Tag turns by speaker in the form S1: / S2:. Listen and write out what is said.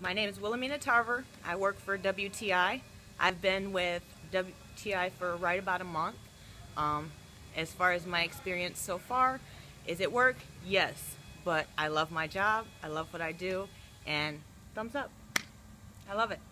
S1: My name is Willimenna Tarver. I work for WTI. I've been with WTI for right about a month. As far as my experience so far, is it work? Yes, but I love my job, I love what I do, and thumbs up. I love it.